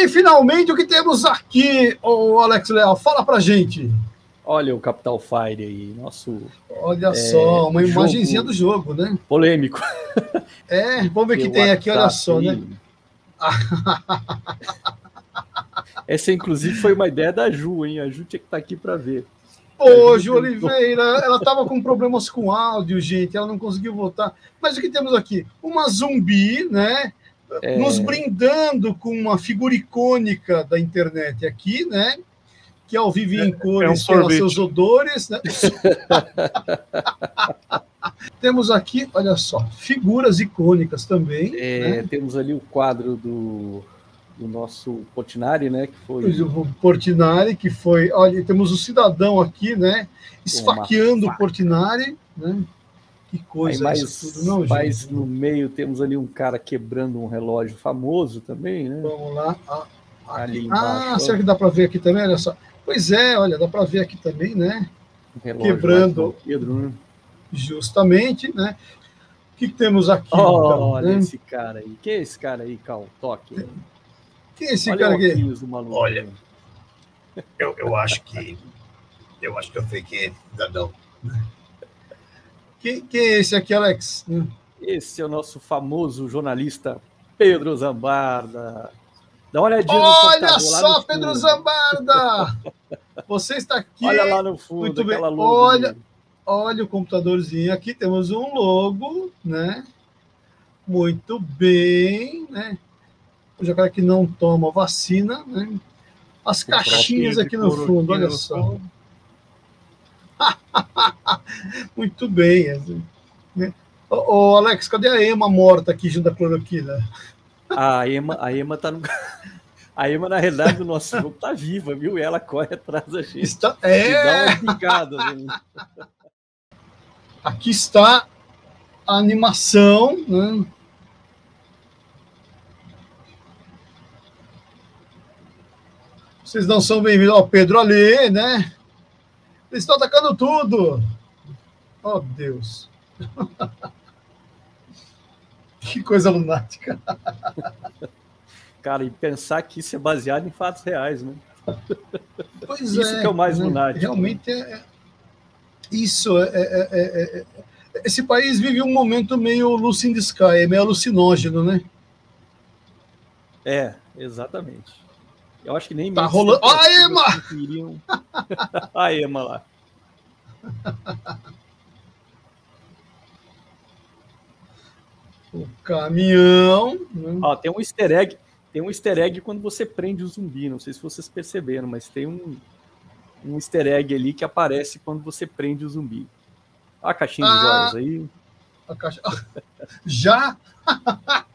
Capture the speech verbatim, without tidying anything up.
E, finalmente, o que temos aqui, o Alex Leal? Fala pra gente. Olha o Capital Fire aí, nosso... Olha é, só, uma jogo imagenzinha do jogo, né? polêmico. É, vamos ver o que Tem tem aqui, olha WhatsApp só, aí. né? Essa, inclusive, foi uma ideia da Ju, hein? A Ju tinha que estar aqui para ver. Ô, Ju Oliveira, ela estava com problemas com áudio, gente, ela não conseguiu voltar. Mas o que temos aqui? Uma zumbi, né? É... Nos brindando com uma figura icônica da internet aqui, né? Que ao vivo em cores é um tem seus odores, né? Temos aqui, olha só, figuras icônicas também. É, né? Temos ali o quadro do, do nosso Portinari, né? Que foi o Portinari, que foi. Olha, temos o cidadão aqui, né? Esfaqueando o Portinari, né? Que coisa aí mais, isso tudo, não, mais gente? no meio temos ali um cara quebrando um relógio famoso também, né? Vamos lá. Ah, ali ah será que dá para ver aqui também? Olha só. Pois é, olha, dá para ver aqui também, né? Um Quebrando. Pedro, né? Justamente, né? O que temos aqui? Oh, então, olha né? esse cara aí. Quem é esse cara aí, Cal? Toque. Quem é esse olha cara aqui? Maluco, olha, eu, eu acho que eu acho que eu fiquei cidadão. Quem, quem é esse aqui, Alex? Esse é o nosso famoso jornalista Pedro Zambarda. Dá uma olhadinha no Olha só, Pedro Zambarda! Você está aqui. Olha lá no fundo, muito bem. Logo olha, dele. olha o computadorzinho. Aqui temos um logo, né? Muito bem, né? O jacaré que não toma vacina, né? As o caixinhas aqui no fundo, olha só. Muito bem. Né? Ô, ô, Alex, cadê a Ema morta aqui junto da cloroquina? A Ema, a Ema tá no... A Ema, na realidade, do nosso jogo tá viva, viu? E ela corre atrás da gente. Está... É... E dá uma picada. Né? Aqui está a animação, né? Vocês não são bem-vindos ao Pedro ali, né? Eles estão atacando tudo. Oh, Deus. Que coisa lunática. Cara, e pensar que isso é baseado em fatos reais, né? Pois isso é. que é o mais né? lunático. Realmente é... Isso, é, é, é, é... esse país vive um momento meio Lucy in the Sky, meio alucinógeno, né? É, exatamente. Eu acho que nem... Tá rolando... Ó, a Ema! Iriam... a Ema lá. O caminhão... Né? Ó, tem um easter egg... Tem um easter egg quando você prende o zumbi, não sei se vocês perceberam, mas tem um, um easter egg ali que aparece quando você prende o zumbi. Olha a caixinha ah, de joias aí. A caixa... Já?